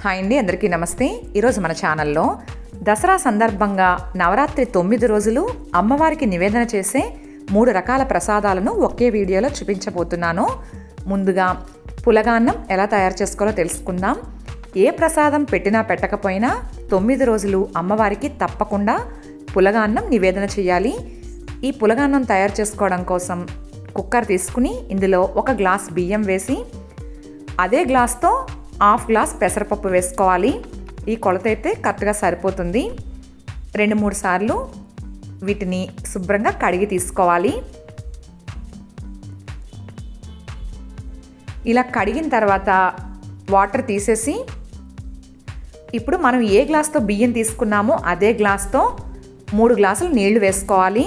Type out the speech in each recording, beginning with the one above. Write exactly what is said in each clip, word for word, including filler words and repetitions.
Hi అండి, అందరికీ నమస్తే. ఈరోజు మన ఛానల్లో దసరా సందర్భంగా నవరాత్రి తొమ్మిది రోజులు అమ్మవారికి నివేదన చేసే మూడు రకాల ప్రసాదాలను ఒకే వీడియోలో చూపించబోతున్నాను. ముందుగా పులగాన్నం ఎలా తయారు చేసుకోవాలో తెలుసుకుందాం. ఏ ప్రసాదం పెట్టినా పెట్టకపోయినా తొమ్మిది రోజులు అమ్మవారికి తప్పకుండా పులగాన్నం నివేదన చేయాలి. ఈ పులగాన్నం తయారు చేసుకోవడం కోసం కుక్కర్ తీసుకుని ఇందులో ఒక గ్లాస్ బియ్యం వేసి అదే గ్లాస్తో హాఫ్ గ్లాస్ పెసరపప్పు వేసుకోవాలి. ఈ కొలత అయితే కరెక్ట్గా సరిపోతుంది. రెండు మూడు సార్లు వీటిని శుభ్రంగా కడిగి తీసుకోవాలి. ఇలా కడిగిన తర్వాత వాటర్ తీసేసి ఇప్పుడు మనం ఏ గ్లాస్తో బియ్యం తీసుకున్నామో అదే గ్లాస్తో మూడు గ్లాసులు నీళ్లు వేసుకోవాలి.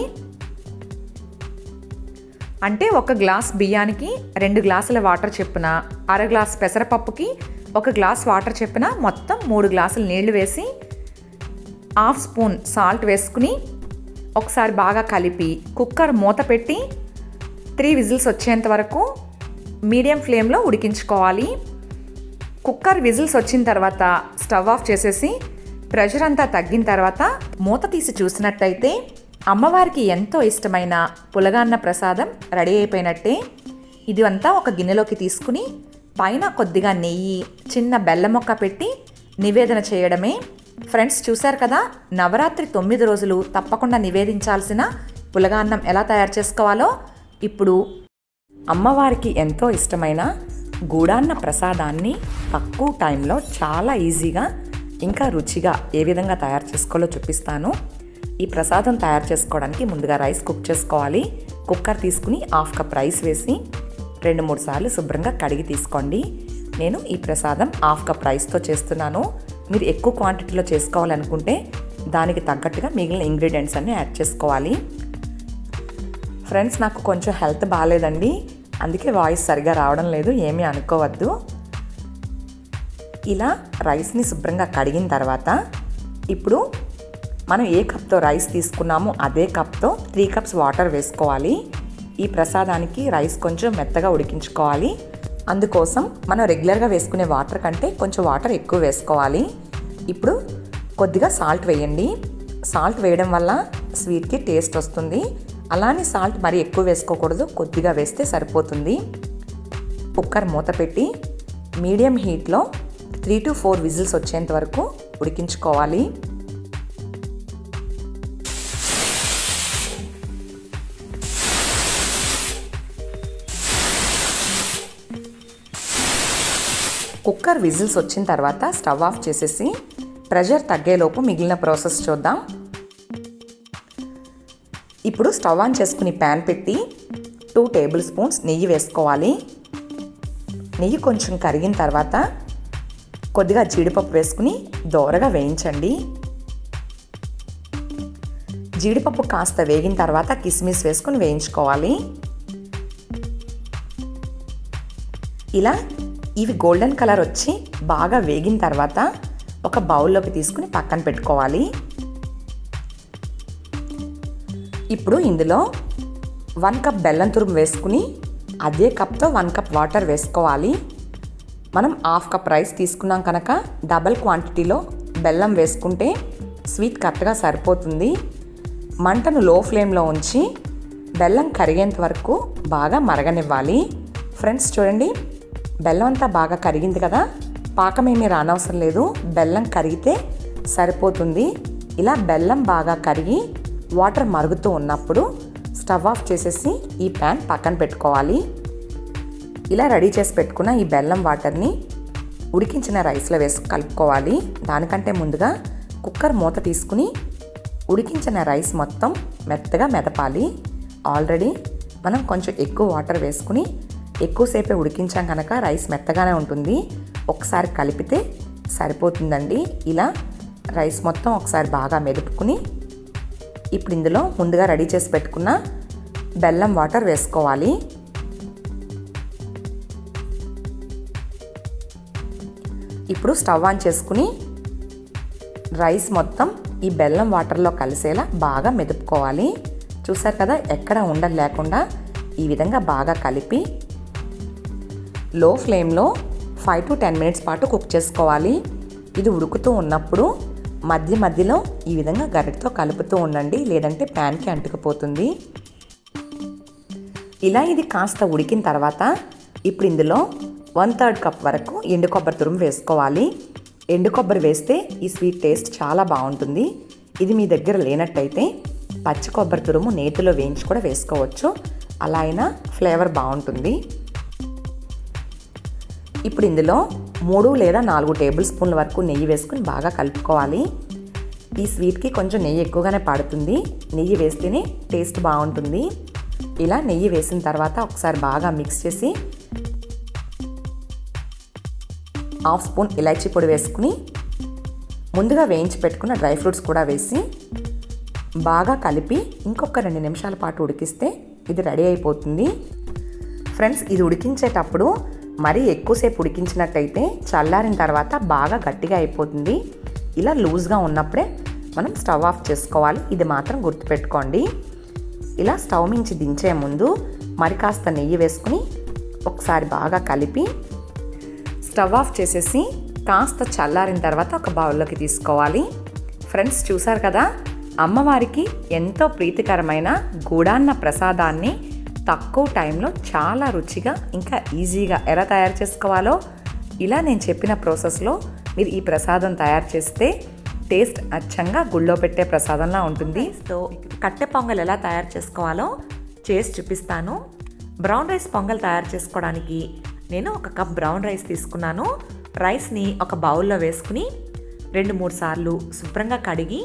అంటే ఒక గ్లాస్ బియ్యానికి రెండు గ్లాసుల వాటర్ చెప్పున, అర గ్లాస్ పెసరపప్పుకి ఒక గ్లాస్ వాటర్ చెప్పున మొత్తం మూడు గ్లాసులు నీళ్లు వేసి హాఫ్ స్పూన్ సాల్ట్ వేసుకుని ఒకసారి బాగా కలిపి కుక్కర్ మూత పెట్టి త్రీ విజిల్స్ వచ్చేంత వరకు మీడియం ఫ్లేమ్లో ఉడికించుకోవాలి. కుక్కర్ విజిల్స్ వచ్చిన తర్వాత స్టవ్ ఆఫ్ చేసేసి ప్రెషర్ అంతా తగ్గిన తర్వాత మూత తీసి చూసినట్టయితే అమ్మవారికి ఎంతో ఇష్టమైన పులగాన్న ప్రసాదం రెడీ అయిపోయినట్టే. ఇది అంతా ఒక గిన్నెలోకి తీసుకుని పైన కొద్దిగా నెయ్యి, చిన్న బెల్లం ముక్క పెట్టి నివేదన చేయడమే. ఫ్రెండ్స్, చూశారు కదా, నవరాత్రి తొమ్మిది రోజులు తప్పకుండా నివేదించాల్సిన పులగాన్నం ఎలా తయారు చేసుకోవాలో. ఇప్పుడు అమ్మవారికి ఎంతో ఇష్టమైన గూడాన్న ప్రసాదాన్ని తక్కువ టైంలో చాలా ఈజీగా ఇంకా రుచిగా ఏ విధంగా తయారు చేసుకోవాలో చూపిస్తాను. ఈ ప్రసాదం తయారు చేసుకోవడానికి ముందుగా రైస్ కుక్ చేసుకోవాలి. కుక్కర్ తీసుకుని హాఫ్ కప్ రైస్ వేసి రెండు మూడు సార్లు శుభ్రంగా కడిగి తీసుకోండి. నేను ఈ ప్రసాదం హాఫ్ కప్ రైస్తో చేస్తున్నాను. మీరు ఎక్కువ క్వాంటిటీలో చేసుకోవాలనుకుంటే దానికి తగ్గట్టుగా మిగిలిన ఇంగ్రీడియంట్స్ అన్నీ యాడ్ చేసుకోవాలి. ఫ్రెండ్స్, నాకు కొంచెం హెల్త్ బాగాలేదండి, అందుకే వాయిస్ సరిగా రావడం లేదు, ఏమీ అనుకోవద్దు. ఇలా రైస్ని శుభ్రంగా కడిగిన తర్వాత ఇప్పుడు మనం ఏ కప్తో రైస్ తీసుకున్నామో అదే కప్తో త్రీ కప్స్ వాటర్ వేసుకోవాలి. ఈ ప్రసాదానికి రైస్ కొంచెం మెత్తగా ఉడికించుకోవాలి. అందుకోసం మనం రెగ్యులర్గా వేసుకునే వాటర్ కంటే కొంచెం వాటర్ ఎక్కువ వేసుకోవాలి. ఇప్పుడు కొద్దిగా సాల్ట్ వేయండి. సాల్ట్ వేయడం వల్ల స్వీట్కి టేస్ట్ వస్తుంది. అలానే సాల్ట్ మరీ ఎక్కువ వేసుకోకూడదు, కొద్దిగా వేస్తే సరిపోతుంది. కుక్కర్ మూత పెట్టి మీడియం హీట్లో త్రీ టు ఫోర్ విజిల్స్ వచ్చేంత వరకు ఉడికించుకోవాలి. కుక్కర్ విజిల్స్ వచ్చిన తర్వాత స్టవ్ ఆఫ్ చేసేసి ప్రెషర్ తగ్గేలోపు మిగిలిన ప్రాసెస్ చూద్దాం. ఇప్పుడు స్టవ్ ఆన్ చేసుకుని ప్యాన్ పెట్టి టూ టేబుల్ స్పూన్స్ నెయ్యి వేసుకోవాలి. నెయ్యి కొంచెం కరిగిన తర్వాత కొద్దిగా జీడిపప్పు వేసుకుని దోరగా వేయించండి. జీడిపప్పు కాస్త వేగిన తర్వాత కిస్మిస్ వేసుకుని వేయించుకోవాలి. ఇలా ఇవి గోల్డెన్ కలర్ వచ్చి బాగా వేగిన తర్వాత ఒక బౌల్లోకి తీసుకుని పక్కన పెట్టుకోవాలి. ఇప్పుడు ఇందులో వన్ కప్ బెల్లం తురుము వేసుకుని అదే కప్తో వన్ కప్ వాటర్ వేసుకోవాలి. మనం హాఫ్ కప్ రైస్ తీసుకున్నాం కనుక డబల్ క్వాంటిటీలో బెల్లం వేసుకుంటే స్వీట్ కరెక్ట్గా సరిపోతుంది. మంటను లో ఫ్లేమ్లో ఉంచి బెల్లం కరిగేంత వరకు బాగా మరగనివ్వాలి. ఫ్రెండ్స్, చూడండి, బెల్లం అంతా బాగా కరిగింది కదా, పాకమేమీ రానవసరం లేదు, బెల్లం కరిగితే సరిపోతుంది. ఇలా బెల్లం బాగా కరిగి వాటర్ మరుగుతూ ఉన్నప్పుడు స్టవ్ ఆఫ్ చేసేసి ఈ ప్యాన్ పక్కన పెట్టుకోవాలి. ఇలా రెడీ చేసి పెట్టుకున్న ఈ బెల్లం వాటర్ని ఉడికించిన రైస్లో వేసి కలుపుకోవాలి. దానికంటే ముందుగా కుక్కర్ మూత తీసుకుని ఉడికించిన రైస్ మొత్తం మెత్తగా మెదపాలి. ఆల్రెడీ మనం కొంచెం ఎక్కువ వాటర్ వేసుకుని ఎక్కువసేపే ఉడికించాం కనుక రైస్ మెత్తగానే ఉంటుంది. ఒకసారి కలిపితే సరిపోతుందండి. ఇలా రైస్ మొత్తం ఒకసారి బాగా మెదుపుకుని ఇప్పుడు ఇందులో ముందుగా రెడీ చేసి పెట్టుకున్న బెల్లం వాటర్ వేసుకోవాలి. ఇప్పుడు స్టవ్ ఆన్ చేసుకుని రైస్ మొత్తం ఈ బెల్లం వాటర్లో కలిసేలా బాగా మెదుపుకోవాలి. చూసారు కదా, ఎక్కడ ఉండలు లేకుండా ఈ విధంగా బాగా కలిపి లో ఫ్లేమ్లో ఫైవ్ టు టెన్ మినిట్స్ పాటు కుక్ చేసుకోవాలి. ఇది ఉడుకుతూ ఉన్నప్పుడు మధ్య మధ్యలో ఈ విధంగా గరిటతో కలుపుతూ ఉండండి, లేదంటే ప్యాన్కి అంటుకుపోతుంది. ఇలా ఇది కాస్త ఉడికిన తర్వాత ఇప్పుడు ఇందులో వన్ థర్డ్ కప్ వరకు ఎండు కొబ్బరి తురుము వేసుకోవాలి. ఎండు కొబ్బరి వేస్తే ఈ స్వీట్ టేస్ట్ చాలా బాగుంటుంది. ఇది మీ దగ్గర లేనట్టయితే పచ్చి కొబ్బరి తురుము నేతిలో వేయించి కూడా వేసుకోవచ్చు, అలా అయినా ఫ్లేవర్ బాగుంటుంది. ఇప్పుడు ఇందులో మూడు లేదా నాలుగు టేబుల్ స్పూన్ల వరకు నెయ్యి వేసుకుని బాగా కలుపుకోవాలి. ఈ స్వీట్కి కొంచెం నెయ్యి ఎక్కువగానే పడుతుంది, నెయ్యి వేస్తేనే టేస్ట్ బాగుంటుంది. ఇలా నెయ్యి వేసిన తర్వాత ఒకసారి బాగా మిక్స్ చేసి హాఫ్ స్పూన్ ఇలాచీ పొడి వేసుకుని ముందుగా వేయించి పెట్టుకున్న డ్రై ఫ్రూట్స్ కూడా వేసి బాగా కలిపి ఇంకొక రెండు నిమిషాల పాటు ఉడికిస్తే ఇది రెడీ అయిపోతుంది. ఫ్రెండ్స్, ఇది ఉడికించేటప్పుడు మరీ ఎక్కువసేపు ఉడికించినట్టయితే చల్లారిన తర్వాత బాగా గట్టిగా అయిపోతుంది. ఇలా లూజ్గా ఉన్నప్పుడే మనం స్టవ్ ఆఫ్ చేసుకోవాలి, ఇది మాత్రం గుర్తుపెట్టుకోండి. ఇలా స్టవ్ మించి దించే ముందు మరి కాస్త నెయ్యి వేసుకుని ఒకసారి బాగా కలిపి స్టవ్ ఆఫ్ చేసేసి కాస్త చల్లారిన తర్వాత ఒక బౌల్లోకి తీసుకోవాలి. ఫ్రెండ్స్, చూసారు కదా, అమ్మవారికి ఎంతో ప్రీతికరమైన గూడాన్న ప్రసాదాన్ని తక్కువ టైంలో చాలా రుచిగా ఇంకా ఈజీగా ఎలా తయారు చేసుకోవాలో ఇలా నేను చెప్పిన ప్రాసెస్లో మీరు ఈ ప్రసాదం తయారు చేస్తే టేస్ట్ అచ్చంగా గుళ్ళో పెట్టే ప్రసాదంలా ఉంటుంది. సో కట్టె పొంగల్ ఎలా తయారు చేసుకోవాలో చేసి చూపిస్తాను. బ్రౌన్ రైస్ పొంగల్ తయారు చేసుకోవడానికి నేను ఒక కప్ బ్రౌన్ రైస్ తీసుకున్నాను. రైస్ని ఒక బౌల్లో వేసుకుని రెండు మూడు సార్లు శుభ్రంగా కడిగి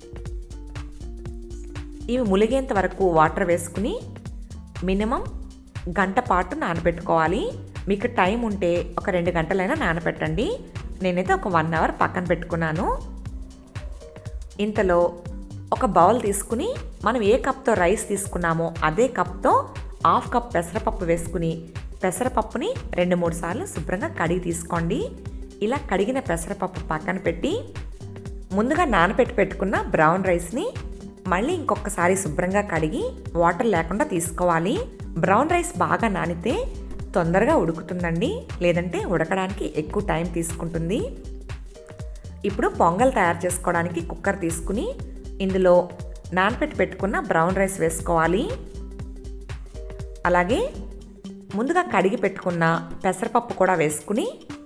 ఇవి ములిగేంత వరకు వాటర్ వేసుకుని మినిమం గంట పాటు నానబెట్టుకోవాలి. మీకు టైం ఉంటే ఒక రెండు గంటలైనా నానబెట్టండి. నేనైతే ఒక వన్ అవర్ పక్కన పెట్టుకున్నాను. ఇంతలో ఒక బౌల్ తీసుకుని మనం ఏ కప్తో రైస్ తీసుకున్నామో అదే కప్తో హాఫ్ కప్ పెసరపప్పు వేసుకుని పెసరపప్పుని రెండు మూడు సార్లు శుభ్రంగా కడిగి తీసుకోండి. ఇలా కడిగిన పెసరపప్పు పక్కన పెట్టి ముందుగా నానబెట్టి పెట్టుకున్న బ్రౌన్ రైస్ని మళ్ళీ ఇంకొకసారి శుభ్రంగా కడిగి వాటర్ లేకుండా తీసుకోవాలి. బ్రౌన్ రైస్ బాగా నానితే తొందరగా ఉడుకుతుందండి, లేదంటే ఉడకడానికి ఎక్కువ టైం తీసుకుంటుంది. ఇప్పుడు పొంగల్ తయారు చేసుకోవడానికి కుక్కర్ తీసుకుని ఇందులో నానబెట్టి పెట్టుకున్న బ్రౌన్ రైస్ వేసుకోవాలి. అలాగే ముందుగా కడిగి పెట్టుకున్న పెసరపప్పు కూడా వేసుకుని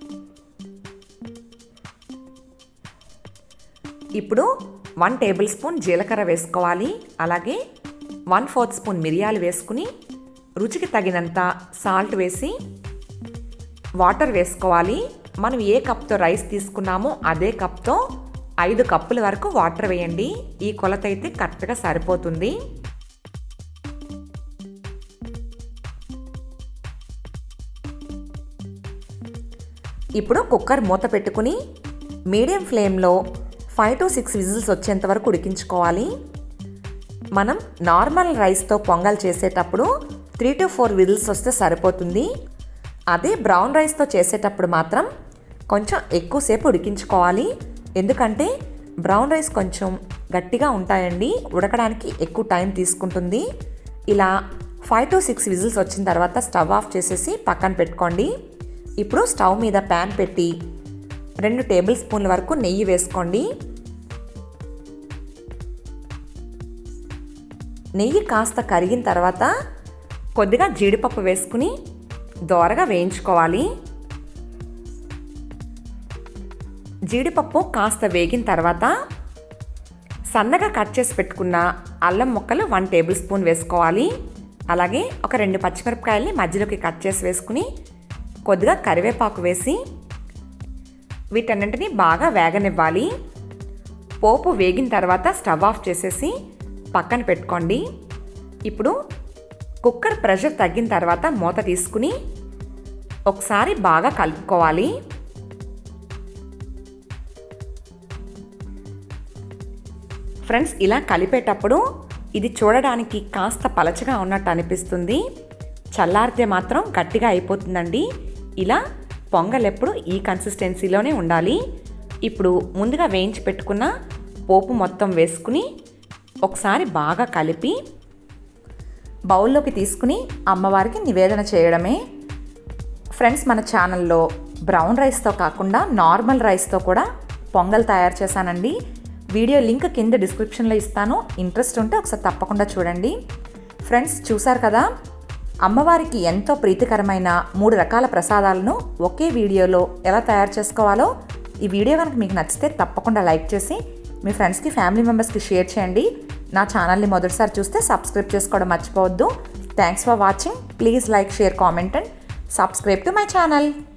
ఇప్పుడు వన్ టేబుల్ స్పూన్ జీలకర్ర వేసుకోవాలి. అలాగే వన్ ఫోర్త్ స్పూన్ మిరియాలు వేసుకుని రుచికి తగినంత సాల్ట్ వేసి వాటర్ వేసుకోవాలి. మనం ఏ కప్తో రైస్ తీసుకున్నామో అదే కప్తో ఐదు కప్పుల వరకు వాటర్ వేయండి. ఈ కొలత అయితే కరెక్ట్గా సరిపోతుంది. ఇప్పుడు కుక్కర్ మూత పెట్టుకుని మీడియం ఫ్లేమ్లో ఫైవ్ టు సిక్స్ విజిల్స్ వచ్చేంత వరకు ఉడికించుకోవాలి. మనం నార్మల్ రైస్తో పొంగల్ చేసేటప్పుడు త్రీ టు ఫోర్ విజిల్స్ వస్తే సరిపోతుంది. అదే బ్రౌన్ రైస్తో చేసేటప్పుడు మాత్రం కొంచెం ఎక్కువసేపు ఉడికించుకోవాలి. ఎందుకంటే బ్రౌన్ రైస్ కొంచెం గట్టిగా ఉంటాయండి, ఉడకడానికి ఎక్కువ టైం తీసుకుంటుంది. ఇలా ఫైవ్ టు సిక్స్ విజిల్స్ వచ్చిన తర్వాత స్టవ్ ఆఫ్ చేసేసి పక్కన పెట్టుకోండి. ఇప్పుడు స్టవ్ మీద ప్యాన్ పెట్టి రెండు టేబుల్ స్పూన్ల వరకు నెయ్యి వేసుకోండి. నెయ్యి కాస్త కరిగిన తర్వాత కొద్దిగా జీడిపప్పు వేసుకుని దోరగా వేయించుకోవాలి. జీడిపప్పు కాస్త వేగిన తర్వాత సన్నగా కట్ చేసి పెట్టుకున్న అల్లం ముక్కలు వన్ టేబుల్ స్పూన్ వేసుకోవాలి. అలాగే ఒక రెండు పచ్చిమిరపకాయల్ని మధ్యలోకి కట్ చేసి వేసుకుని కొద్దిగా కరివేపాకు వేసి వీటన్నింటినీ బాగా వేగనివ్వాలి. పోపు వేగిన తర్వాత స్టవ్ ఆఫ్ చేసేసి పక్కన పెట్టుకోండి. ఇప్పుడు కుక్కర్ ప్రెషర్ తగ్గిన తర్వాత మూత తీసుకుని ఒకసారి బాగా కలుపుకోవాలి. ఫ్రెండ్స్, ఇలా కలిపేటప్పుడు ఇది చూడడానికి కాస్త పలచగా ఉన్నట్టు అనిపిస్తుంది, చల్లారితే మాత్రం గట్టిగా అయిపోతుందండి. ఇలా పొంగల్ ఎప్పుడు ఈ కన్సిస్టెన్సీలోనే ఉండాలి. ఇప్పుడు ముందుగా వేయించి పెట్టుకున్న పోపు మొత్తం వేసుకుని ఒకసారి బాగా కలిపి బౌల్లోకి తీసుకుని అమ్మవారికి నివేదన చేయడమే. ఫ్రెండ్స్, మన ఛానల్లో బ్రౌన్ రైస్తో కాకుండా నార్మల్ రైస్తో కూడా పొంగల్ తయారు చేశానండి. వీడియో లింక్ కింద డిస్క్రిప్షన్లో ఇస్తాను, ఇంట్రెస్ట్ ఉంటే ఒకసారి తప్పకుండా చూడండి. ఫ్రెండ్స్, చూసారు కదా, అమ్మవారికి ఎంతో ప్రీతికరమైన మూడు రకాల ప్రసాదాలను ఒకే వీడియోలో ఎలా తయారు చేసుకోవాలో. ఈ వీడియో కనుక మీకు నచ్చితే తప్పకుండా లైక్ చేసి మీ ఫ్రెండ్స్కి, ఫ్యామిలీ మెంబర్స్కి షేర్ చేయండి. నా ఛానల్ని మొదటిసారి చూస్తే సబ్స్క్రైబ్ చేసుకోవడం మర్చిపోవద్దు. Thanks for watching. Please like, share, comment and subscribe to my channel.